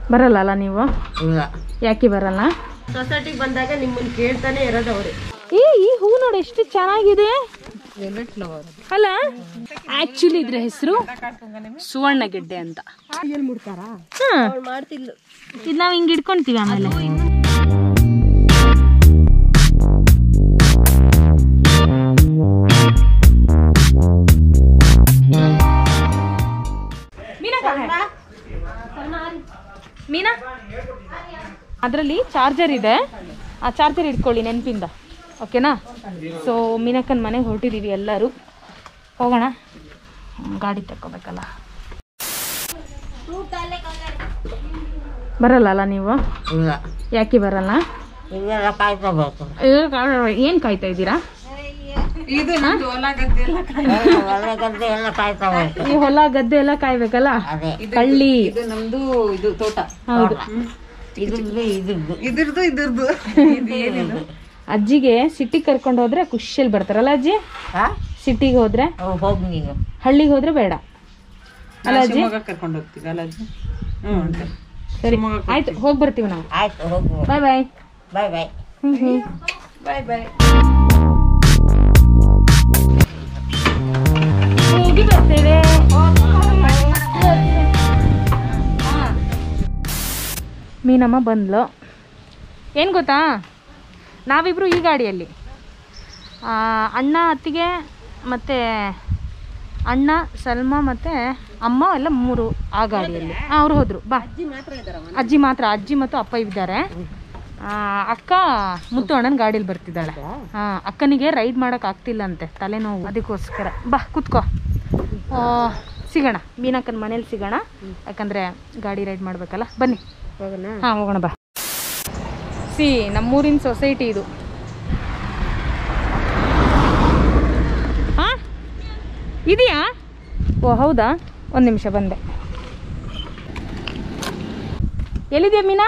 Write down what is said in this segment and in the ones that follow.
ಬರಲ್ಲ ಅಲ್ಲ ನೀವು? ಇಲ್ಲ. ಯಾಕೆ ಬರಲ್ಲ? ಸೊಸೈಟಿಗೆ ಬಂದಾಗ ನಿಮ್ಮನ್ನ ಕೇಳ್ತಾನೆ ಇರೋದು ಅವ್ರೆ. ಈ ಹೂ ನೋಡಿ ಎಷ್ಟು ಚೆನ್ನಾಗಿದೆ ಅಲ್ಲ. ಆಕ್ಚುಲಿ ಇದ್ರ ಹೆಸರು ಸುವರ್ಣ ಗೆಡ್ಡೆ ಅಂತ. ಮಾಡ್ತಿಲ್ಲ, ಇದು ನಾವು ಹಿಂಗೆ ಇಟ್ಕೊಂತೀವಿ ಆಮೇಲೆ. ಮೀನಾ ಅದರಲ್ಲಿ ಚಾರ್ಜರ್ ಇದೆ, ಆ ಚಾರ್ಜರ್ ಇಟ್ಕೊಳ್ಳಿ ನೆನಪಿಂದ, ಓಕೆನಾ? ಸೊ ಮೀನಕ್ಕನ ಮನೆಗೆ ಹೊರಟಿದ್ದೀವಿ ಎಲ್ಲರೂ. ಹೋಗೋಣ, ಗಾಡಿ ತಗೋಬೇಕಲ್ಲ. ಬರಲ್ಲ ಅಲ್ಲ ನೀವು? ಇಲ್ಲ. ಯಾಕೆ ಬರಲ್ಲ? ಇವೆಲ್ಲ ಕಾಯ್ಕೋಬೇಕು. ಏನು ಕಾಯ್ತಾ ಇದ್ದೀರಾ? ಈ ಹೊಲ ಗದ್ದೆ ಎಲ್ಲ ಕಾಯ್ಬೇಕಲ್ಲ. ಕಳ್ಳಿ ನಮ್ದು ಇದು ತೋಟ. ಹೌದು. ಇದ್ರದ್ದು ಅಜ್ಜಿಗೆ ಸಿಟಿಗೆ ಕರ್ಕೊಂಡು ಹೋದ್ರೆ ಖುಷಿಯಲ್ಲಿ ಬರ್ತಾರಲ್ಲ ಅಜ್ಜಿ? ಸಿಟಿಗೆ ಹೋದ್ರೆ ಹೋಗಿ, ನೀನು ಹಳ್ಳಿಗೆ ಹೋದ್ರೆ ಬೇಡ ಅಲ್ಲ ಅಜ್ಜಿ? ಕರ್ಕೊಂಡು ಹೋಗ್ತೀವಿ ಅಲ್ಲ ಅಜ್ಜಿ? ಸರಿ ಆಯ್ತು, ಹೋಗಿ ಬರ್ತೀವಿ ನಾವು. ಆಯ್ತು, ಹೋಗಿ. ಬಾಯ್ ಬಾಯ್. ಬಾಯ್ ಬಾಯ್. ಬಾಯ್ ಬಾಯ್. ಹೋಗಿ ಬರ್ತೇವೆ. ಮೀನಮ್ಮ ಬಂದ್ಲು. ಏನು ಗೊತ್ತಾ, ನಾವಿಬ್ರು ಈ ಗಾಡಿಯಲ್ಲಿ, ಅಣ್ಣ ಅತ್ತಿಗೆ ಮತ್ತು ಅಣ್ಣ ಸಲ್ಮಾ ಮತ್ತು ಅಮ್ಮ ಎಲ್ಲ 3 ಆ ಗಾಡಿಯಲ್ಲಿ. ಅವ್ರು ಹೋದರು. ಬಾ, ಅಜ್ಜಿ ಮಾತ್ರ, ಅಜ್ಜಿ ಮತ್ತು ಅಪ್ಪ ಇದ್ದಾರೆ. ಅಕ್ಕ ಮುತ್ತು ಅಣ್ಣನ ಗಾಡೀಲಿ ಬರ್ತಿದ್ದಾಳೆ. ಅಕ್ಕನಿಗೆ ರೈಡ್ ಮಾಡೋಕೆ ಆಗ್ತಿಲ್ಲಂತೆ, ತಲೆನೋವು, ಅದಕ್ಕೋಸ್ಕರ. ಬಾ ಕೂತ್ಕೋ, ಸಿಗೋಣ ಮೀನಕ್ಕನ ಮನೇಲಿ ಸಿಗೋಣ, ಯಾಕಂದರೆ ಗಾಡಿ ರೈಡ್ ಮಾಡಬೇಕಲ್ಲ. ಬನ್ನಿ ಹೋಗೋಣ. ಹಾಂ ಹೋಗೋಣ ಬಾ. ನಮ್ಮೂರಿನ ಸೊಸೈಟಿ ಇದು. ಹಾಂ ಇದೆಯಾ? ಓ ಹೌದಾ, ಒಂದು ನಿಮಿಷ ಬಂದೆ. ಎಲ್ಲಿದೆಯಾ ಮೀನಾ?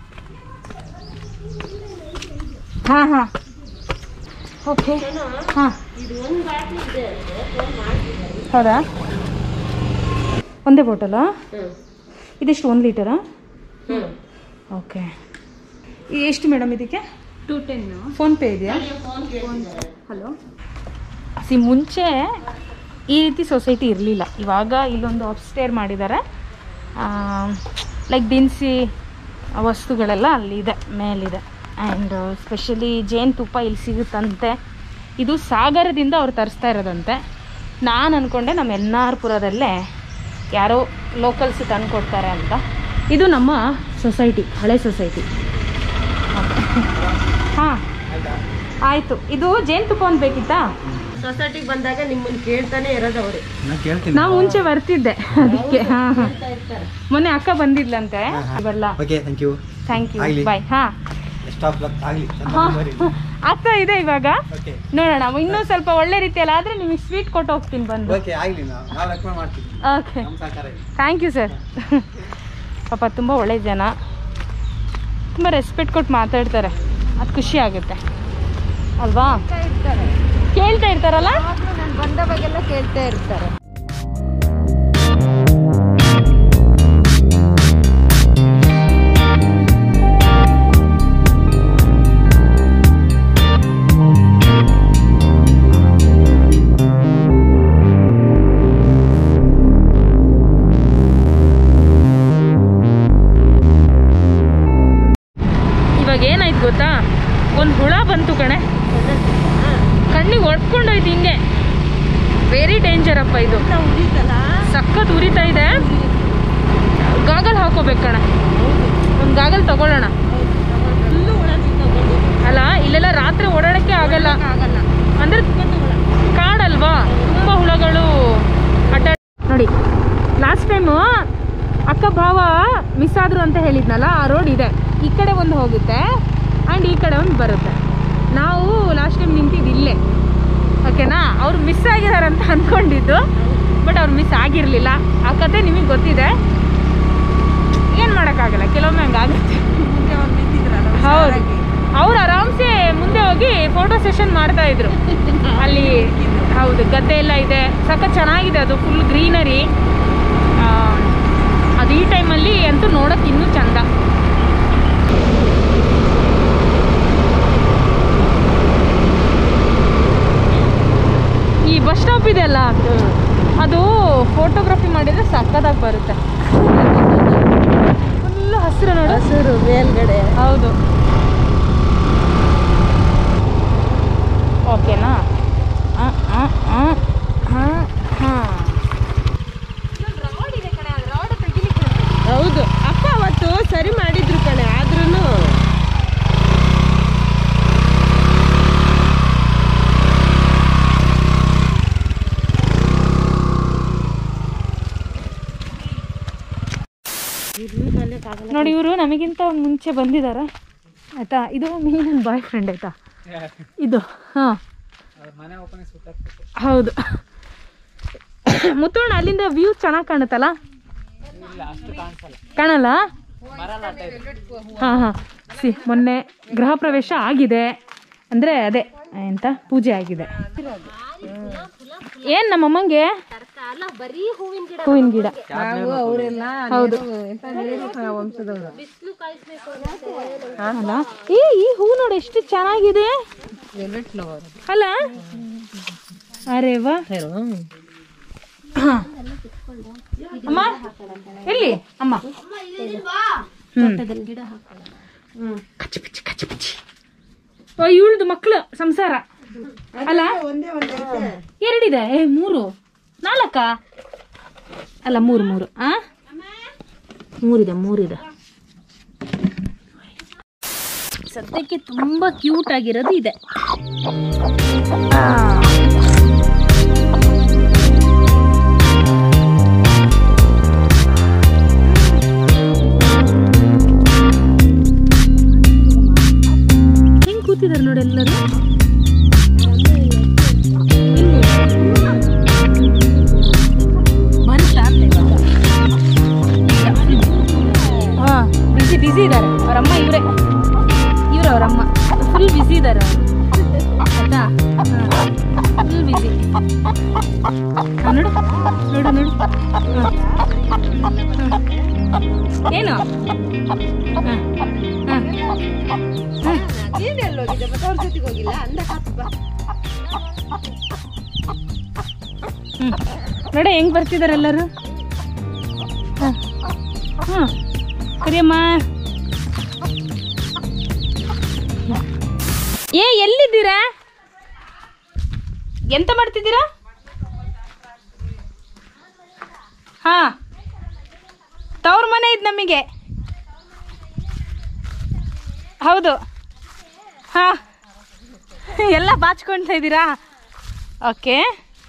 ಹಾಂ ಹಾಂ ಓಕೆ. ಹಾಂ ಹೌದಾ, ಒಂದೇ ಬಾಟಲಾ? ಇದೆಷ್ಟು, 1 ಲೀಟರಾ? ಓಕೆ. ಎಷ್ಟು ಮೇಡಮ್ ಇದಕ್ಕೆ? 210. ಫೋನ್ಪೇ ಇದೆಯಾ? ಹಲೋ. ಮುಂಚೆ ಈ ರೀತಿ ಸೊಸೈಟಿ ಇರಲಿಲ್ಲ, ಇವಾಗ ಇಲ್ಲೊಂದು ಅಪ್ಸ್ಟೇರ್ ಮಾಡಿದ್ದಾರೆ. ಲೈಕ್ ದಿನಸಿ ವಸ್ತುಗಳೆಲ್ಲ ಅಲ್ಲಿದೆ, ಮೇಲಿದೆ. ಆ್ಯಂಡ್ ಸ್ಪೆಷಲಿ ಜೇನುತುಪ್ಪ ಇಲ್ಲಿ ಸಿಗುತ್ತಂತೆ. ಇದು ಸಾಗರದಿಂದ ಅವ್ರು ತರಿಸ್ತಾ ಇರೋದಂತೆ. ನಾನು ಅಂದ್ಕೊಂಡೆ ನಮ್ಮ ಎನ್ನಾರ್ಪುರದಲ್ಲೇ ಯಾರೋ ಲೋಕಲ್ಸ್ ತಂದು ಕೊಡ್ತಾರೆ ಅಂತ. ಇದು ನಮ್ಮ ಸೊಸೈಟಿ, ಹಳೆ ಸೊಸೈಟಿ. ಹಾಂ ಆಯಿತು. ಇದು ಜೇನುತುಪ್ಪ ಒಂದು ಬೇಕಿತ್ತಾ? ಸೊಸೈಟಿಗೆ ಬಂದಾಗ ನಿಮ್ಮನ್ನ ಕೇಳ್ತಾನೆ ಇರೋದು ಅವ್ರೆ. ನಾವು ಮುಂಚೆ ಬರ್ತಿದ್ದೆ ಅದಕ್ಕೆ. ಹಾಂ ಹಾಂ, ಮೊನ್ನೆ ಅಕ್ಕ ಬಂದಿದ್ಲಂತೆ. ಬರಲ್ಲ. Thank you, bye. ಹಾಂ ಆಗ್ತಾ ಇದೆ ಇವಾಗ, ನೋಡೋಣ. ಇನ್ನೂ ಸ್ವಲ್ಪ ಒಳ್ಳೆ ರೀತಿಯಲ್ಲಿ ಆದರೆ ನಿಮಗೆ ಸ್ವೀಟ್ ಕೊಟ್ಟು ಹೋಗ್ತೀನಿ ಬಂದು. Okay, thank you sir. ಪಾಪ ತುಂಬ ಒಳ್ಳೆ ಜನ, ತುಂಬ ರೆಸ್ಪೆಕ್ಟ್ ಕೊಟ್ಟು ಮಾತಾಡ್ತಾರೆ, ಅದು ಖುಷಿ ಆಗುತ್ತೆ ಅಲ್ವಾ? ಕೇಳ್ತಾ ಇರ್ತಾರಲ್ಲ, ನಾನು ಬಂದ ಬಗ್ಗೆಲ್ಲ ಕೇಳ್ತಾ ಇರ್ತಾರೆ. ಇವಾಗ ಏನಾಯ್ತು ಗೊತ್ತಾ, ಒಂದು ಹುಳ ಬಂತು ಕಣೆ, ಕಣ್ಣಿಗೆ ಹೊಡ್ಕೊಂಡೋಯ್ತು ಹಿಂಗೆ. ವೆರಿ ಡೇಂಜರ್ ಅಪ್ಪ ಇದು, ಸಖತ್ ಉರಿತಾ ಇದೆ. ಗಾಗಲ್ ಹಾಕೋಬೇಕು ಕಣ, ಒಂದು ಗಾಗಲ್ ತಗೊಳ್ಳೋಣ. ಅಲ್ಲ ಇಲ್ಲೆಲ್ಲ ರಾತ್ರಿ ಓಡಾಡೋಕ್ಕೆ ಆಗಲ್ಲ, ಅಂದರೆ ಕಾಡಲ್ವಾ, ತುಂಬ ಹುಳಗಳು ಅಡ್ಡ. ನೋಡಿ ಲಾಸ್ಟ್ ಟೈಮು ಅಕ್ಕ ಭಾವ ಮಿಸ್ ಆದರು ಅಂತ ಹೇಳಿದ್ನಲ್ಲ, ಆ ರೋಡ್ ಇದೆ, ಈ ಕಡೆ ಒಂದು ಹೋಗುತ್ತೆ ಆ್ಯಂಡ್ ಈ ಕಡೆ ಒಂದು ಬರುತ್ತೆ. ನಾವು ಲಾಸ್ಟ್ ಟೈಮ್ ನಿಂತಿದ್ದು ಇಲ್ಲೇ, ಓಕೆನಾ? ಅವ್ರು ಮಿಸ್ ಆಗಿದಾರಂತ ಅಂದ್ಕೊಂಡಿದ್ದು, ಬಟ್ ಅವ್ರು ಮಿಸ್ ಆಗಿರಲಿಲ್ಲ. ಆ ಕತೆ ನಿಮಗೆ ಗೊತ್ತಿದೆ, ಏನು ಮಾಡೋಕ್ಕಾಗಲ್ಲ, ಕೆಲವೊಮ್ಮೆ ಹಂಗಾಗುತ್ತೆ. ಹೌದು, ಅವ್ರು ಆರಾಮ್ಸೆ ಮುಂದೆ ಹೋಗಿ ಫೋಟೋ ಸೆಷನ್ ಮಾಡ್ತಾಯಿದ್ರು ಅಲ್ಲಿ. ಹೌದು, ಗದ್ದೆ ಎಲ್ಲ ಇದೆ, ಸಖತ್ ಚೆನ್ನಾಗಿದೆ, ಅದು ಫುಲ್ ಗ್ರೀನರಿ. ಅದು ಈ ಟೈಮಲ್ಲಿ ಅಂತೂ ನೋಡೋಕ್ಕೆ ಇನ್ನೂ ಚೆನ್ನಾಗಿ ನೋಡಿ ಇವರು ನಮಗಿಂತ ಮುಂಚೆ ಬಂದಿದ್ದಾರೆ ಆಯ್ತಾ. ಇದು ನನ್ನ ಬಾಯ್ ಫ್ರೆಂಡ್ ಆಯ್ತಾ ಇದು. ಹಾಂ ಹೌದು. ಮುತ್ತೋಣ ಅಲ್ಲಿಂದ ವ್ಯೂ ಚೆನ್ನಾಗಿ ಕಾಣುತ್ತಲ್ಲ? ಕಾಣಲ್ಲ? ಹಾಂ ಹಾಂ ಮೊನ್ನೆ ಗೃಹ ಪ್ರವೇಶ ಆಗಿದೆ ಅಂದರೆ ಅದೇ ಎಂತ ಪೂಜೆ ಆಗಿದೆ. ಏನ್ ನಮ್ಮಮ್ಮಂಗೆ ಹೂವಿನ ಗಿಡ. ಹೌದು ಅಲ್ಲ. ಈ ಹೂ ನೋಡಿ ಎಷ್ಟು ಚೆನ್ನಾಗಿದೆ ಅಲ್ಲ? ಅರೆ ವಾ. ಅಮ್ಮ ಎಲ್ಲಿ ಅಮ್ಮ? ಕಚ್ಚಿ ಪಿಚ್ಚಿ ಕಚ್ಚಿ ಪಿಚ್ಚಿ. ಇವಳ್ದು ಮಕ್ಳು ಸಂಸಾರ ಅಲ್ಲ? ಎರಡಿದೆ. 3 4 ಅಲ್ಲ 3 ಆ 3 ಸದ್ಯಕ್ಕೆ ತುಂಬಾ ಕ್ಯೂಟ್ ಆಗಿರೋದು ಇದೆ. ಹೆಂಗ್ ಕೂತಿದಾರೆ ನೋಡಿ ಎಲ್ಲರೂ. ಬಿಸಿ ಇದ್ದಾರೆ ಅವರಮ್ಮ. ಅವರಮ್ಮ ಫುಲ್ ಬಿಸಿ ಇದ್ದಾರೆ ಆಯ್ತಾ. Full busy. ನೋಡು ನೋಡು ನೋಡು ಏನು ನೋಡ ಹೆಂಗ್ ಬರ್ತಿದಾರೆ ಎಲ್ಲರೂ. ಕರಿಯಮ್ಮ. ಎಲ್ಲಿದ್ದೀರಾ? ಎಂತ ಮಾಡ್ತಿದ್ದೀರಾ? ಹಾ ತವ್ರ ಮನೆ ಇದ್ ನಮಗೆ. ಹೌದು. ಹಾ ಎಲ್ಲ ಬಾಚ್ಕೊಳ್ತಾ ಇದ್ದೀರಾ? ಓಕೆ.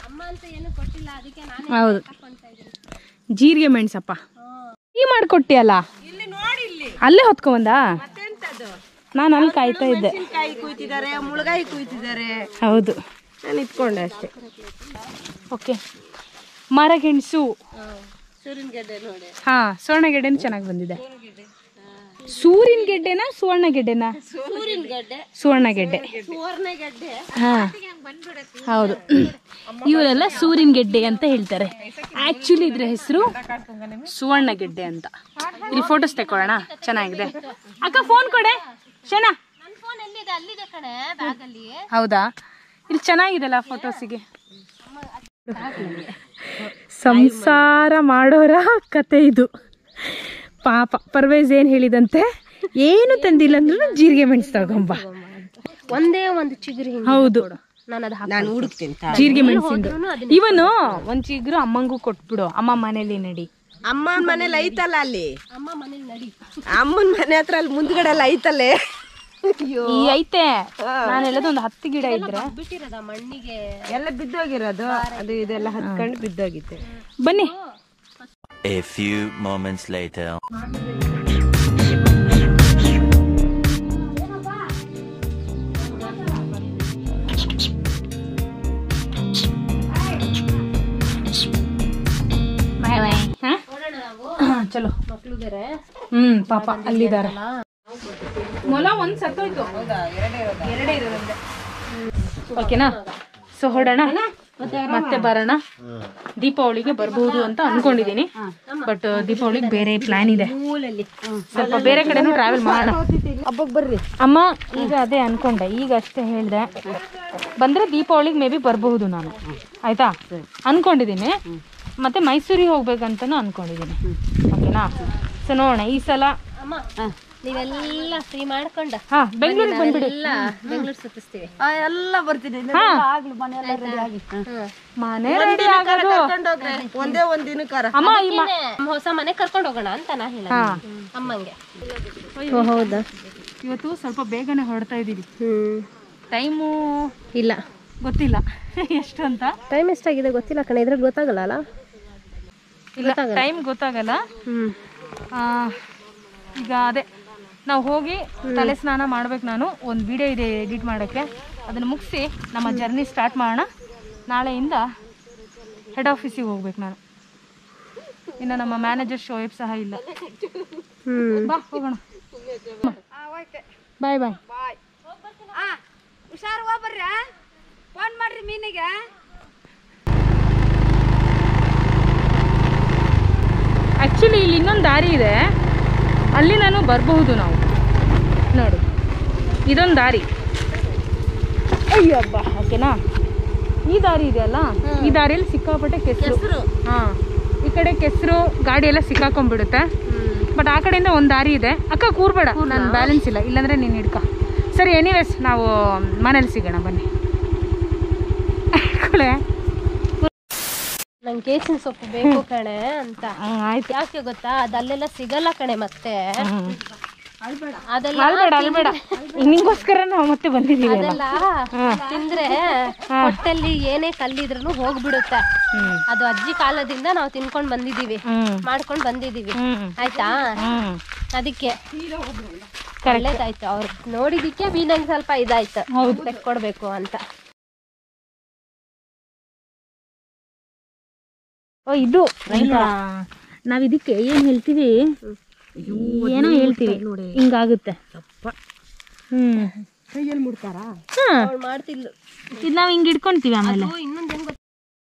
ಹೌದು ಜೀರಿಗೆ ಮೆಣಸಪ್ಪ ಈ ಮಾಡ್ಕೊಟ್ಟಿಯಲ್ಲ, ಅಲ್ಲೇ ಹೊತ್ಕೊಂಬಂದ. ನಾನು ಅಲ್ಲಿ ಕಾಯ್ತಾ ಇದ್ದೆ. ಮುಳಗಾಯಿ ಕುಯ್ತಿದ್ದಾರೆ. ಹೌದು ನಾನು ಇಟ್ಕೊಂಡೆ ಅಷ್ಟೇ. ಓಕೆ. ಮರಗೆಣಸು. ಸೂರಿನಗೆಡ್ಡೆ ನೋಡಿ. ಹಾ ಸುವರ್ಣಗೆಡ್ಡೆನೂ ಚೆನ್ನಾಗಿ ಬಂದಿದೆ. ಸೂರಿನ ಗೆಡ್ಡೆನಾ ಸುವರ್ಣ ಗೆಡ್ಡೆನಾ? ಸುವರ್ಣಗೆಡ್ಡೆ. ಹಾ ಹೌದು. ಇವರೆಲ್ಲ ಸೂರಿನ ಗೆಡ್ಡೆ ಅಂತ ಹೇಳ್ತಾರೆ. ಆಕ್ಚುಲಿ ಇದ್ರ ಹೆಸರು ಸುವರ್ಣಗೆಡ್ಡೆ ಅಂತ. ಇಲ್ಲಿ ಫೋಟೋಸ್ ತಕೊಳ್ಳೋಣ, ಚೆನ್ನಾಗಿದೆ. ಅಕ್ಕ ಫೋನ್ ಕೊಡೆ ಶನಾ. ಹೌದಾ? ಇಲ್ಲಿ ಚೆನ್ನಾಗಿದೆಲ್ಲ ಫೋಟೋಸಿಗೆ. ಸಂಸಾರ ಮಾಡೋರ ಕತೆ ಇದು. ಪಾಪ ಪರ್ವೇಜ್ ಏನ್ ಹೇಳಿದಂತೆ, ಏನು ತಂದಿಲ್ಲ ಅಂದ್ರೂ ಜೀರಿಗೆ ಮೆಣಸು ತಗೊಂಬ. ಒಂದೇ ಒಂದು ಚಿಗುರಿ. ಹೌದು ನಾನು ಹುಡುಕ್ತೀನಿ ಜೀರಿಗೆ ಮೆಣಸಿಂದು. ಇವನು ಒಂದ್ ಚಿಗುರು ಅಮ್ಮಂಗೂ ಕೊಟ್ಬಿಡು. ಅಮ್ಮ ಮನೇಲಿ ನಡಿ. ಅಮ್ಮನ ಮನೇಲಿ ಐತಲ್ಲ ಅಲ್ಲಿ. ಅಮ್ಮ ಮನೇಲಿ ನಡಿ. ಅಮ್ಮನ ಮನೆ ಹತ್ರ ಅಲ್ಲಿ ಮುಂದ್ಗಡೆ ಎಲ್ಲ ಐತಲ್ಲೇ. ಈ ಐತೆ. ನಾನು ಹೇಳೋದು ಒಂದು 10 ಗಿಡ ಇದ್ರೆ ಮಣ್ಣಿಗೆ ಎಲ್ಲ ಬಿದ್ದೋಗಿರೋದು. ಅದು ಇದೆಲ್ಲ ಹತ್ಕೊಂಡು ಬಿದ್ದೋಗಿತ್ತೆ. ಬನ್ನಿ. A few moments later. ಬಾಯ್ ಬಾಯ್. ಚಲೋ. ಪಾಪ ಅಲ್ಲಿದ್ದಾರೆ. ಮೊಲ ಒಂದ್ ಸತ್ತೋಯ್ತು. ಎರಡೇ ಇರೋದಂತೆ. ಓಕೆನಾ? ಸೊ ಹೊಡೋಣ, ಮತ್ತೆ ಬರೋಣ. ದೀಪಾವಳಿಗೆ ಬರ್ಬೋದು ಅಂತ ಅನ್ಕೊಂಡಿದೀನಿ. ಬಟ್ ದೀಪಾವಳಿಗೆ ಬೇರೆ ಪ್ಲಾನ್ ಇದೆ. ಸ್ವಲ್ಪ ಬೇರೆ ಕಡೆನೂ ಟ್ರಾವೆಲ್ ಮಾಡೋಣ. ಹಬ್ಬಕ್ಕೆ ಬರ್ರಿ ಅಮ್ಮ. ಈಗ ಅದೇ ಅನ್ಕೊಂಡೆ, ಈಗ ಅಷ್ಟೇ ಹೇಳ್ದೆ. ಬಂದ್ರೆ ದೀಪಾವಳಿಗೆ ಮೇ ಬಿ ಬರಬಹುದು ನಾನು. ಆಯ್ತಾ? ಅನ್ಕೊಂಡಿದೀನಿ. ಮತ್ತೆ ಮೈಸೂರಿಗೆ ಹೋಗ್ಬೇಕಂತನೂ ಅನ್ಕೊಂಡಿದೀನಿ. ಓಕೆನಾ? ಸೊ ನೋಡೋಣ ಈ ಸಲ. ನೀವೆಲ್ಲ ಫ್ರೀ ಮಾಡ್ಕೊಂಡ ಬೆಂಗಳೂರಿಗೆ ಬಂದ್ಬಿಡಿ. ಬೆಂಗಳೂರು ಸುತ್ತಿಸ್ತೀವಿ. ಎಲ್ಲ ಬರ್ತೀನಿ. ಮನೆ ರೆಡಿ ಆಗೋದು ಒಂದೇ ಒಂದ್ ದಿನಕ್ಕಾರ. ಅಮ್ಮ ಹೊಸ ಮನೆ ಕರ್ಕೊಂಡು ಹೋಗೋಣ ಅಂತ ನಾ ಹೇಳ ಅಮ್ಮಂಗೆ. ಹೌದಾ? ಇವತ್ತು ಸ್ವಲ್ಪ ಬೇಗನೆ ಹೊರಡ್ತಾ ಇದೀವಿ. ಟೈಮು ಇಲ್ಲ ಗೊತ್ತಿಲ್ಲ ಎಷ್ಟು ಅಂತ. ಟೈಮ್ ಎಷ್ಟಾಗಿದೆ ಗೊತ್ತಿಲ್ಲ ಕಣ. ಇದ್ರಲ್ಲಿ ಗೊತ್ತಾಗಲ್ಲ ಅಲ್ಲ? ಇಲ್ಲ ಟೈಮ್ ಗೊತ್ತಾಗಲ್ಲ. ಈಗ ಅದೇ ನಾವು ಹೋಗಿ ತಲೆ ಸ್ನಾನ ಮಾಡ್ಬೇಕು. ನಾನು ಒಂದು ವಿಡಿಯೋ ಇದೆ ಎಡಿಟ್ ಮಾಡೋಕ್ಕೆ, ಅದನ್ನು ಮುಗಿಸಿ ನಮ್ಮ ಜರ್ನಿ ಸ್ಟಾರ್ಟ್ ಮಾಡೋಣ. ನಾಳೆಯಿಂದ ಹೆಡ್ ಆಫೀಸಿಗೆ ಹೋಗ್ಬೇಕು ನಾನು. ಇನ್ನು ನಮ್ಮ ಮ್ಯಾನೇಜರ್ ಶೋಯಬ್ ಸಹ ಇಲ್ಲ. ಬಾ ಹೋಗೋಣ. ಬಾಯ್ ಬಾಯ್. ಹುಷಾರು ಹೋಗ್ಬರ್ರಿ, ಫೋನ್ ಮಾಡ್ರಿ ಮೀನಿಗೆ. ಆ್ಯಕ್ಚುಲಿ ಇಲ್ಲಿ ಇನ್ನೊಂದು ದಾರಿ ಇದೆ, ಅಲ್ಲಿ ನಾನು ಬರಬಹುದು. ನಾವು ನೋಡಿ ಇದೊಂದು ದಾರಿ. ಅಯ್ಯಬ್ಬ, ಓಕೆನಾ? ಈ ದಾರಿ ಇದೆಯಲ್ಲ, ಈ ದಾರಿಯಲ್ಲಿ ಸಿಕ್ಕಾಪಟ್ಟೆ ಕೆಸರು. ಹಾಂ, ಈ ಕಡೆ ಕೆಸರು, ಗಾಡಿ ಎಲ್ಲ ಸಿಕ್ಕಾಕೊಂಡ್ಬಿಡುತ್ತೆ. ಬಟ್ ಆ ಕಡೆಯಿಂದ ಒಂದು ದಾರಿ ಇದೆ. ಅಕ್ಕ ಕೂರ್ಬೇಡ, ನಾನು ಬ್ಯಾಲೆನ್ಸ್ ಇಲ್ಲ, ಇಲ್ಲಾಂದರೆ ನೀನು ಹಿಡ್ಕ. ಸರಿ, ಎನಿವೇಸ್ ನಾವು ಮನೇಲಿ ಸಿಗೋಣ ಬನ್ನಿ. ನಂಗೆ ಕೇಸಿನ ಸೊಪ್ಪು ಬೇಕು ಕಣೆ ಅಂತ. ಆಯ್ತು. ಯಾಕೆ ಗೊತ್ತಾ, ಅದಲ್ಲೆಲ್ಲ ಸಿಗಲ್ಲ ಕಣೆ ಮತ್ತೆ. ಅದೆಲ್ಲ ಅಲ್ಬೇಡ, ನಿಂಗೋಸ್ಕರ ನಾವು ಮತ್ತೆ ಬಂದಿದ್ದೀವಿ. ಅದೆಲ್ಲ ತಿಂದ್ರೆ ಹೊಟ್ಟೆಲ್ಲಿ ಏನೇ ಕಲ್ಲಿದ್ರೂ ಹೋಗ್ಬಿಡುತ್ತೆ. ಅದು ಅಜ್ಜಿ ಕಾಲದಿಂದ ನಾವು ತಿನ್ಕೊಂಡ್ ಬಂದಿದೀವಿ, ಮಾಡ್ಕೊಂಡ್ ಬಂದಿದೀವಿ. ಆಯ್ತಾ? ಅದಕ್ಕೆ ಒಳ್ಳೇದಾಯ್ತು. ಅವ್ರು ನೋಡಿದಿಕ್ಕೆ ಬೀನಂಗ್ ಸ್ವಲ್ಪ ಇದಾಯ್ತು, ತೆಕ್ಕೊಡ್ಬೇಕು ಅಂತ. ಇದು ನಾವ್ ಇದಕ್ಕೆ ಏನ್ ಹೇಳ್ತೀವಿ, ಏನೋ ಹೇಳ್ತೀವಿ, ಹಿಂಗಾಗುತ್ತೆ. ಕೈಯಲ್ಲಿ ಮುಡ್ತಾರಾ? ಮಾಡ್ತಿಲ್ಲ, ಇದು ನಾವ್ ಹಿಂಗ್ ಹಿಡ್ಕೊಂತೀವಿ. ಆಮೇಲೆ ಇನ್ನೊಂದೇನ್ ಗೊತ್ತ,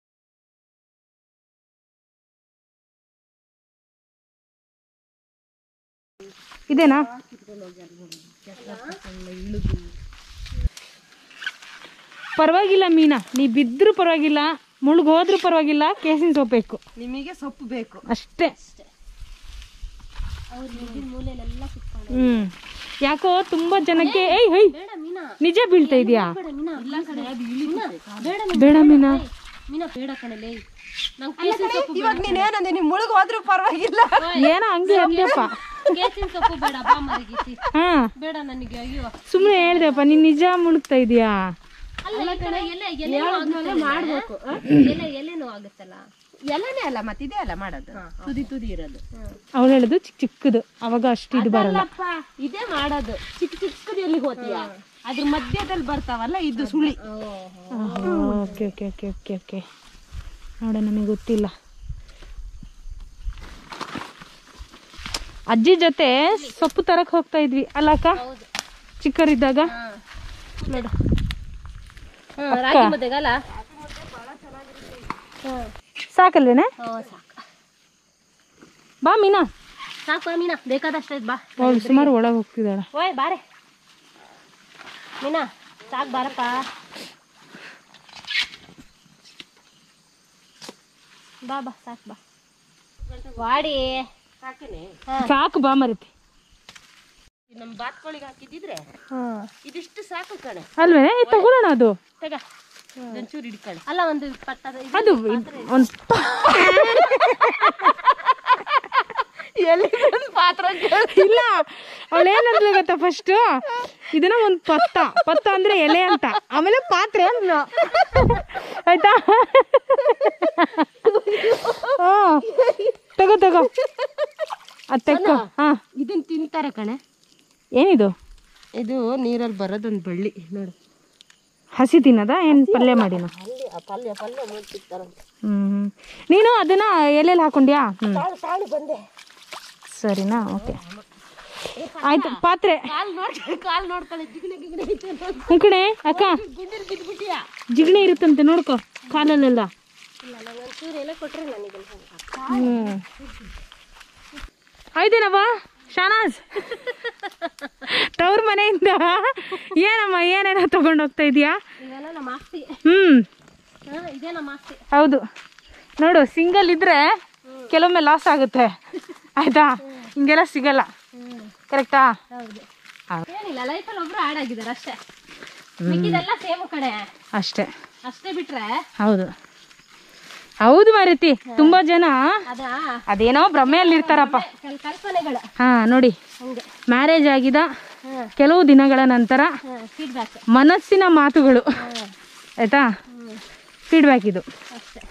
ಇದೇನಾ? ಪರವಾಗಿಲ್ಲ ಮೀನಾ, ನೀ ಬಿದ್ರೂ ಪರವಾಗಿಲ್ಲ, ಮುಳುಗೋದ್ರೂ ಪರವಾಗಿಲ್ಲ, ಕೇಸಿನ ಸೊಪ್ಪು ಬೇಕು. ನಿಮಗೆ ಸೊಪ್ಪು ಬೇಕು ಅಷ್ಟೇ. ಯಾಕೋ ತುಂಬಾ ಜನಕ್ಕೆ ನಿಜ ಬೀಳ್ತಾ ಇದೆಯಾ? ಬೇಡ ಮೀನಾ, ಬೇಡ ಕಣಲೆ. ಇವಾಗ ನೀನೇನಂದೆ, ನೀವು ಮುಳುಗ್ ಹೋದ್ರೂ ಪರವಾಗಿಲ್ಲ. ಏನೋ ಹಂಗೆ ಅಂದ್ಯಪ್ಪ. ಕೇಸಿನ ಸೊಪ್ಪು ಬೇಡ, ಬಾ ಮರಗಿಸಿ. ಹಾ, ಬೇಡ ನನಗೆ. ಅಯ್ಯೋ, ಸುಮ್ನೆ ಹೇಳ್ದೆಪ್ಪ, ನೀನ್ ನಿಜ ಮುಳುಗ್ತಾ ಇದೀಯಾ? ಮಾಡ್ಬೇಕು. ಎಲೆನೂ ಆಗುತ್ತಲ್ಲ. ಎಲ್ಲನೇ ಅಲ್ಲ, ಮತ್ತಿದೆ ಅಲ್ಲ ಮಾಡೋದು, ತುದಿ ಇರೋದು. ಅವ್ಳು ಹೇಳುದು ಚಿಕ್ಕದು, ಅವಾಗ ಅಷ್ಟು ಇದು ಬರಲ್ಲ. ಇದೇ ಮಾಡೋದು. ಚಿಕ್ಕದು ಎಲ್ಲಿಗೆ ಹೋತೀಯ? ಅದ್ರ ಮಧ್ಯದಲ್ಲಿ ಬರ್ತಾವಲ್ಲ, ಇದು ಸುಳಿ. Okay okay okay okay okay. ನೋಡ, ನನಗೆ ಗೊತ್ತಿಲ್ಲ. ಅಜ್ಜಿ ಜೊತೆ ಸೊಪ್ಪು ತರಕ್ ಹೋಗ್ತಾ ಇದ್ವಿ ಅಲ್ಲಕ್ಕ, ಚಿಕ್ಕರಿದ್ದಾಗ. ನೋಡು, ರಾಗಿ ಮುದ್ದೆಗಲ್ಲ ಸಾಕಲ್ವೇನೆ? ಬಾ ಮೀನಾ, ಸಾಕು ಮೀನಾ, ಬೇಕಾದಷ್ಟ ಬಾ. ಅವಳು ಸುಮಾರು ಒಳಗೆ ಹೋಗ್ತಿದ್ದಾಳೆ. ಓಯ್ ಬಾರೆ ಮೀನಾ, ಸಾಕು ಬಾರಪ್ಪ. ಬಾ ಬಾ, ಸಾಕು ಬಾ. ವಾಡಿ ಸಾಕು, ಬಾ ಮರಿತಿ. ನಮ್ ಬಾತ್ಕೋಳಿಗೆ ಹಾಕಿದ್ರೆ ಇದಿಷ್ಟು ಸಾಕು ಕಣೆ ಅಲ್ವೇ? ತಗೊಳ್ಳೋಣ, ಅದು ತಗ, ಒಂಚೂರು ಹಿಡ್ಕೊಳ್ಳಿ. ಅಲ್ಲ, ಒಂದು ಪಟ್ಟದ ಅದು ಒಂದು ಎಲ್ಲಿ ಪಾತ್ರ ಇಲ್ಲ. ಅವಳೇನಂದ್ಲು ಗೊತ್ತಾ, ಫಸ್ಟ್ ಇದನ್ನ ಒಂದು ಪತ್ತ ಅಂದ್ರೆ ಎಲೆ ಅಂತ, ಆಮೇಲೆ ಪಾತ್ರೆ ಅಂದ್ಲು. ಆಯ್ತಾ? ತಗೋ ಅದ್ ತೆಕ್ಕೋ. ಹಾ, ಇದನ್ನ ತಿಂತಾರೆ ಕಣೆ. ಏನಿದು? ಇದು ನೀರಲ್ಲಿ ಬರೋದೊಂದು ಬಳ್ಳಿ ನೋಡು. ಹಸಿ ತಿನ್ನದ ಏನ್ ಪಲ್ಯ ಮಾಡಿನ? ಪಲ್ಯ ಮುಚ್ಚಿರ್ತಾರಂತೆ. ನೀನು ಅದನ್ನ ಎಲೆಯಲ್ಲಿ ಹಾಕೊಂಡ್ಯಾ? ಬಂದೆ. ಸರಿನಾ, ಓಕೆ ಆಯ್ತು. ಪಾತ್ರೆ ಕಾಲ್ ನೋಡ್ತಾಳೆ, ಜಿಗಣೆ ಕಣೆ ಅಕ್ಕ, ಜಿಗಣೆ ಇರುತ್ತಂತೆ, ನೋಡ್ಕೊ ಕಾಲಲ್ಲೆಲ್ಲ. ಆಯ್ತೇನವ್ವ ಶಾನಾಜ್? ತವ್ರ ಮನೆಯಿಂದ ಏನಮ್ಮ ಏನೇನೋ ತಗೊಂಡೋಗ್ತಾ ಇದೀಯಾ? ಇದೇ ನಮ್ಮ ಆಸ್ತಿ. ಹೌದು ನೋಡು, ಸಿಂಗಲ್ ಇದ್ರೆ ಕೆಲವೊಮ್ಮೆ ಲಾಸ್ ಆಗುತ್ತೆ, ಆಯ್ತಾ? ಹಿಂಗೆಲ್ಲ ಸಿಗಲ್ಲ, ಕರೆಕ್ಟಾ? ಏನಿಲ್ಲ, ಲೈಫಲ್ಲಿ ಒಬ್ರು ಆಡ್ ಆಗಿದ್ದಾರೆ ಅಷ್ಟೇ, ಮಿಕ್ಕಿದೆಲ್ಲ ಸೇಮ್ ಕಡೆ ಅಷ್ಟೇ. ಅಷ್ಟೇ ಬಿಟ್ರೆ. ಹೌದು ಮಾರೈತಿ, ತುಂಬಾ ಜನ ಅದಾ ಅದೇನೋ ಭ್ರಮೆಯಲ್ಲಿ ಇರ್ತಾರಪ್ಪ. ಕಲ್ಪನೆಗಳು. ಹಾ ನೋಡಿ, ಮ್ಯಾರೇಜ್ ಆಗಿದ ಕೆಲವು ದಿನಗಳ ನಂತರ ಫೀಡ್ಬ್ಯಾಕ್, ಮನಸ್ಸಿನ ಮಾತುಗಳು, ಆಯ್ತಾ? ಫೀಡ್ಬ್ಯಾಕ್ ಇದು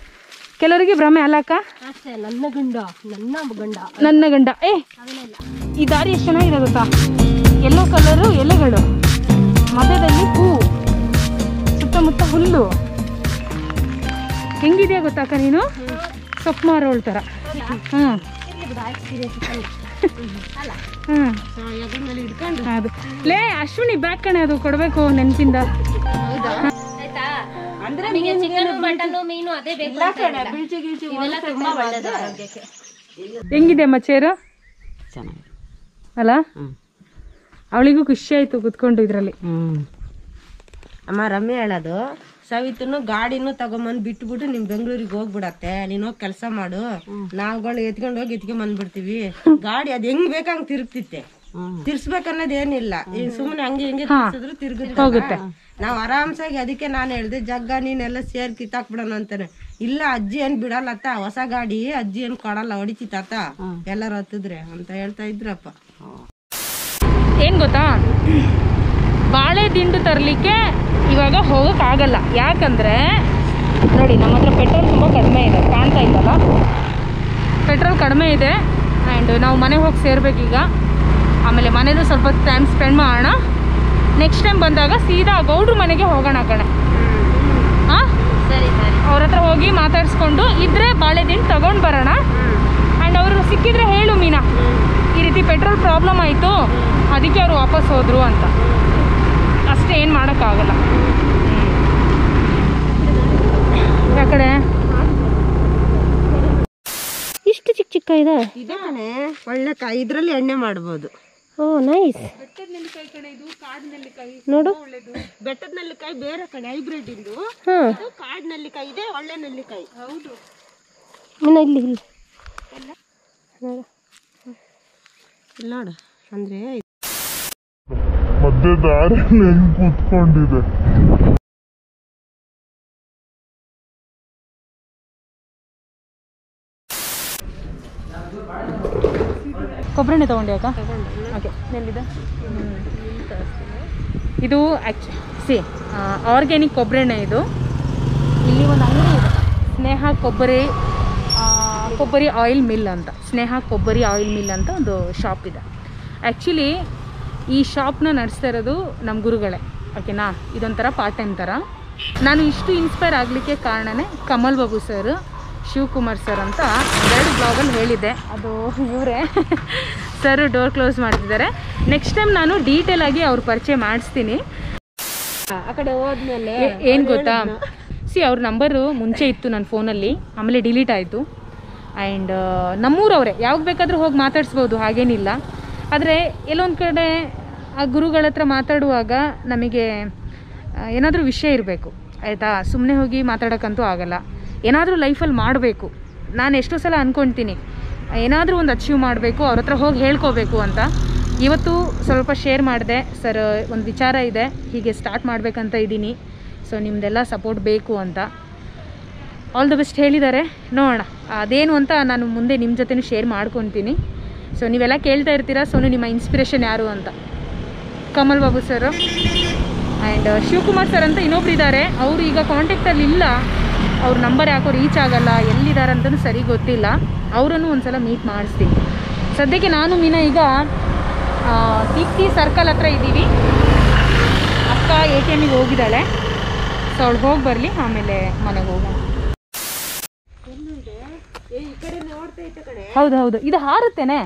ಕೆಲವರಿಗೆ ಭ್ರಮೆ ಅಲ್ಲಕ್ಕ. ಅಷ್ಟೇ, ನನ್ನ ಗಂಡ ನನ್ನ ಗಂಡ ಅವನೆಲ್ಲ ಈ ದಾರಿ ಎಷ್ಟು ಚೆನ್ನಾಗಿದೆ ಗೊತ್ತಾ, ಯೆಲ್ಲೋ ಕಲರು ಎಲೆಗಳು, ಮಧ್ಯದಲ್ಲಿ ಹೂ, ಸುತ್ತಮುತ್ತ ಹುಲ್ಲು. ಹೆಂಗಿದೆಯಾ ಗೊತ್ತಾಕ ನೀನು, ಸೊಪ್ಪು ಮಾರೋಳ್ ಥರ. ಹ್ಞೂ ಅದು ಲೇ ಅಶ್ವಿನಿ ಬ್ಯಾಗ್ ಕಣೆ, ಅದು ಕೊಡಬೇಕು ನೆನಪಿಂದ. ಅಂದ್ರೆ ಚಿಕನ್ ಮಟನ್ ಮೀನು ಅದೇ ಬೇಕು. ಇವೆಲ್ಲ ತುಂಬಾ ಒಳ್ಳೇದು ಆರೋಗ್ಯಕ್ಕೆ. ಹೆಂಗಿದೆ ಮಚ್ಚೇರು ಅಲ್ಲ? ಅವಳಿಗೂ ಖುಷಿ ಆಯ್ತು ಕುತ್ಕೊಂಡು ಇದ್ರಲ್ಲಿ. ಅಮ್ಮ ರಮ್ಯ ಹೇಳೋದು, ಸವಿತನು ಗಾಡಿನೂ ತಗೊಂಬಂದ್ ಬಿಟ್ಬಿಟ್ಟು ನಿಮ್ ಬೆಂಗಳೂರಿಗೆ ಹೋಗ್ಬಿಡತ್ತೆ, ನೀನ್ ಹೋಗಿ ಕೆಲಸ ಮಾಡು, ನಾವ್ಗಳು ಎತ್ಕೊಂಡ್ ಹೋಗಿ ಎತ್ಕೊಂಡ್ಬಂದ್ಬಿಡ್ತೀವಿ. ಗಾಡಿ ಅದ್ ಹೆಂಗ್ ಬೇಕಂಗ್ ತಿರುಗ್ತಿತ್ತೆ, ತಿರ್ಸ್ಬೇಕನ್ನೋದ್ ಏನಿಲ್ಲ, ಸುಮ್ಮನೆ ಹಂಗೆ ಹಿಂಗೆ ತಿರ್ಸಿದ್ರು ತಿರುಗುತ್ತೆ. ನಾವ್ ಆರಾಮ್ಸಾಗಿ ಅದಕ್ಕೆ ನಾನು ಹೇಳ್ದೆ, ಜಗ್ಗ ನೀನೆಲ್ಲ ಸೇರ್ ಕಿತ್ತಾಕ್ಬಿಡೋಣ ಅಂತಾನೆ. ಇಲ್ಲ ಅಜ್ಜಿ ಏನ್ ಬಿಡಲ್ಲತ್ತ, ಹೊಸ ಗಾಡಿ ಅಜ್ಜಿ ಏನ್ ಕೊಡಲ್ಲ, ಹೊಡಿತಿ ತಾತ ಎಲ್ಲಾರು ಹತ್ತಿದ್ರೆ ಅಂತ ಹೇಳ್ತಾ ಇದ್ರಪ್ಪ. ಏನ್ ಗೊತ್ತಾ, ಬಾಳೆ ದಿಂಡು ತರಲಿಕ್ಕೆ ಇವಾಗ ಹೋಗೋಕ್ಕಾಗಲ್ಲ. ಯಾಕಂದರೆ ನೋಡಿ ನಮ್ಮ ಹತ್ರ ಪೆಟ್ರೋಲ್ ತುಂಬ ಕಡಿಮೆ ಇದೆ, ಕಾಣ್ತಾ ಇದ್ದಲ್ಲ, ಪೆಟ್ರೋಲ್ ಕಡಿಮೆ ಇದೆ. ಆ್ಯಂಡ್ ನಾವು ಮನೆಗೆ ಹೋಗಿ ಸೇರ್ಬೇಕೀಗ. ಆಮೇಲೆ ಮನೇಲೂ ಸ್ವಲ್ಪ ಟೈಮ್ ಸ್ಪೆಂಡ್ ಮಾಡೋಣ. ನೆಕ್ಸ್ಟ್ ಟೈಮ್ ಬಂದಾಗ ಸೀದಾ ಗೌಡ್ರ ಮನೆಗೆ ಹೋಗೋಣ ಕಣೆ. ಹಾಂ ಸರಿ ಸರಿ. ಅವ್ರ ಹತ್ರ ಹೋಗಿ ಮಾತಾಡಿಸ್ಕೊಂಡು ಇದ್ರೆ ಬಾಳೆ ದಿಂಡು ತಗೊಂಡು ಬರೋಣ. ಆ್ಯಂಡ್ ಅವರು ಸಿಕ್ಕಿದ್ರೆ ಹೇಳು ಮೀನಾ, ಈ ರೀತಿ ಪೆಟ್ರೋಲ್ ಪ್ರಾಬ್ಲಮ್ ಆಯಿತು, ಅದಕ್ಕೆ ಅವರು ವಾಪಸ್ ಹೋದರು ಅಂತ. ಅಷ್ಟೇ, ಏನು ಮಾಡೋಕ್ಕಾಗಲ್ಲ. ಯಾಕಡೆ ಇಷ್ಟು ಚಿಕ್ಕ ಚಿಕ್ಕ ಇದೆ. ಇದೆ ಕಣೆ, ಒಳ್ಳೆ ಕಾಯಿ, ಇದ್ರಲ್ಲಿ ಎಣ್ಣೆ ಮಾಡ್ಬೋದು. Oh nice. ನೋಡು, ಬೆಟ್ಟದ ನೆಲ್ಲಿಕಾಯಿ ಬೇರೆ ಕಣೆ, ಹೈಬ್ರಿಡ್ ಇಂದು. ಕಾಡ್ ನೆಲ್ಲಿಕಾಯಿ ಇದೆ, ಒಳ್ಳೆ ನೆಲ್ಲಿಕಾಯಿ. ಹೌದು, ಇಲ್ಲಿ ಇಲ್ಲಿ ನೋಡು, ಅಂದ್ರೆ ಮಧ್ಯ ದಾರಿಯಲ್ಲಿ ಹೆಂಗ್ ಕೂತ್ಕೊಂಡಿದೆ. ಕೊಬ್ಬರಿ ಎಣ್ಣೆ ತೊಗೊಂಡು ಯಾಕ? ಓಕೆ, ಎಲ್ಲಿದೆ ಇದು? ಆರ್ಗ್ಯಾನಿಕ್ ಕೊಬ್ಬರಿ ಎಣ್ಣೆ ಇದು. ಇಲ್ಲಿ ಒಂದು ಅಂಗಡಿ ಇದೆ, ಸ್ನೇಹ ಕೊಬ್ಬರಿ ಆಯಿಲ್ ಮಿಲ್ ಅಂತ. ಸ್ನೇಹ ಕೊಬ್ಬರಿ ಆಯಿಲ್ ಮಿಲ್ ಅಂತ ಒಂದು ಶಾಪ್ ಇದೆ. ಆ್ಯಕ್ಚುಲಿ ಈ ಶಾಪ್ನ ನಡೆಸ್ತಾ ಇರೋದು ನಮ್ಮ ಗುರುಗಳೇ, ಓಕೆನಾ. ಇದೊಂಥರ ಪಾರ್ಟ್ ಟೈಮ್ ಥರ. ನಾನು ಇಷ್ಟು ಇನ್ಸ್ಪೈರ್ ಆಗಲಿಕ್ಕೆ ಕಾರಣನೇ ಕಮಲ್ ಬಾಬು ಸರ್, ಶಿವಕುಮಾರ್ ಸರ್ ಅಂತ 2 ಬ್ಲಾಗಲ್ಲಿ ಹೇಳಿದ್ದೆ. ಅದು ಇವರೇ ಸರ್ ಡೋರ್ ಕ್ಲೋಸ್ ಮಾಡ್ತಿದ್ದಾರೆ. ನೆಕ್ಸ್ಟ್ ಟೈಮ್ ನಾನು ಡೀಟೇಲಾಗಿ ಅವ್ರ ಪರಿಚಯ ಮಾಡಿಸ್ತೀನಿ. ಆ ಕಡೆ ಹೋದ್ಮೇಲೆ ಏನು ಗೊತ್ತಾ, ಅವ್ರ ನಂಬರು ಮುಂಚೆ ಇತ್ತು ನನ್ನ ಫೋನಲ್ಲಿ, ಆಮೇಲೆ ಡಿಲೀಟ್ ಆಯಿತು. ಆ್ಯಂಡ್ ನಮ್ಮೂರವರೇ, ಯಾವಾಗ ಬೇಕಾದರೂ ಹೋಗಿ ಮಾತಾಡಿಸ್ಬೋದು, ಹಾಗೇನಿಲ್ಲ. ಆದರೆ ಎಲ್ಲೊಂದು ಕಡೆ ಆ ಗುರುಗಳ ಹತ್ರ ಮಾತಾಡುವಾಗ ನಮಗೆ ಏನಾದರೂ ವಿಷಯ ಇರಬೇಕು, ಆಯಿತಾ. ಸುಮ್ಮನೆ ಹೋಗಿ ಮಾತಾಡೋಕ್ಕಂತೂ ಆಗಲ್ಲ. ಏನಾದರೂ ಲೈಫಲ್ಲಿ ಮಾಡಬೇಕು. ನಾನು ಎಷ್ಟೋ ಸಲ ಅಂದ್ಕೊಳ್ತೀನಿ, ಏನಾದರೂ ಒಂದು ಅಚೀವ್ ಮಾಡಬೇಕು, ಅವ್ರ ಹತ್ರ ಹೋಗಿ ಹೇಳ್ಕೋಬೇಕು ಅಂತ. ಇವತ್ತು ಸ್ವಲ್ಪ ಶೇರ್ ಮಾಡಿದೆ, ಸರ್ ಒಂದು ವಿಚಾರ ಇದೆ, ಹೀಗೆ ಸ್ಟಾರ್ಟ್ ಮಾಡಬೇಕಂತ ಇದ್ದೀನಿ, ಸೊ ನಿಮ್ಮದೆಲ್ಲ ಸಪೋರ್ಟ್ ಬೇಕು ಅಂತ. ಆಲ್ ದ ಬೆಸ್ಟ್ ಹೇಳಿದ್ದಾರೆ, ನೋಡೋಣ ಅದೇನು ಅಂತ ನಾನು ಮುಂದೆ ನಿಮ್ಮ ಜೊತೆನೂ ಶೇರ್ ಮಾಡ್ಕೊತೀನಿ. ಸೊ ನೀವೆಲ್ಲ ಕೇಳ್ತಾ ಇರ್ತೀರಾ, ಸೋನು ನಿಮ್ಮ ಇನ್ಸ್ಪಿರೇಷನ್ ಯಾರು ಅಂತ. Kamal Babu sir and Shivakumar sir ಅಂತ ಇನ್ನೊಬ್ರು ಇದ್ದಾರೆ, ಅವರು ಈಗ ಕಾಂಟ್ಯಾಕ್ಟಲ್ಲಿ ಇಲ್ಲ. ಅವ್ರ ನಂಬರ್ ಯಾಕೋ ರೀಚ್ ಆಗಲ್ಲ, ಎಲ್ಲಿದ್ದಾರೆ ಅಂತಲೂ ಸರಿ ಗೊತ್ತಿಲ್ಲ. ಅವರನ್ನು ಒಂದು ಸಲ ಮೀಟ್ ಮಾಡಿಸ್ತೀನಿ. ಸದ್ಯಕ್ಕೆ ನಾನು ಮೀನಾ ಈಗ ದೀಪ್ತಿ ಸರ್ಕಲ್ ಹತ್ರ ಇದ್ದೀವಿ. ಅಕ್ಕ ATMಗೆ ಹೋಗಿದ್ದಾಳೆ, ಸೊ ಅವಳು ಹೋಗಿ ಬರಲಿ, ಆಮೇಲೆ ಮನೆಗೆ ಹೋಗೋಣ. ಹೌದು ಹೌದು, ಇದು ಹಾರುತ್ತೇನೆ,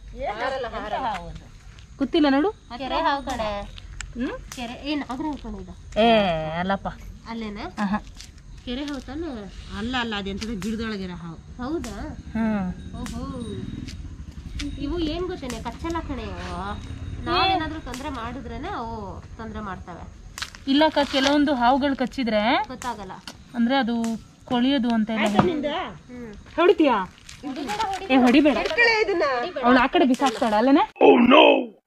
ಗೊತ್ತಿಲ್ಲ ನೋಡು. ಕೆರೆ ಹಾವು ಕಡೆ. ಕೆರೆ ಏನು ಅಗ್ರ ಹಾಕೊಂಡು ಇದು? ಏ ಅಲ್ಲಪ್ಪ, ಅಲ್ಲೇನಾ? ಕೆರೆ ಹಾವು ತಾನೆ? ಅಲ್ಲ ಅಲ್ಲ, ಅದೆಂತದ ಗಿಡದೊಳಗಿರೋ ಹಾವು. ಹೌದಾ? ಓಹೋ, ಇವು ಏನ್ ಗೊತ್ತೇನೆ, ಕಚ್ಚಲ್ಲ ಕಣೆ ಇವು. ನಾವೇನಾದ್ರೂ ತೊಂದರೆ ಮಾಡಿದ್ರೇನೆ ಅವು ತೊಂದರೆ ಮಾಡ್ತವೆ. ಇಲ್ಲಕ್ಕ, ಕೆಲವೊಂದು ಹಾವುಗಳು ಕಚ್ಚಿದ್ರೆ ಗೊತ್ತಾಗಲ್ಲ, ಅಂದ್ರೆ ಅದು ಕೊಳಿಯೋದು ಅಂತ ಎಲ್ಲ. ಹೊಡಿತೀಯಾ? ಏ ಹೊಡಿಬೇಡ, ಅವಳು ಆ ಕಡೆ ಬಿಸಾಕ್ತಾಳ ಅಲ್ಲನೆ.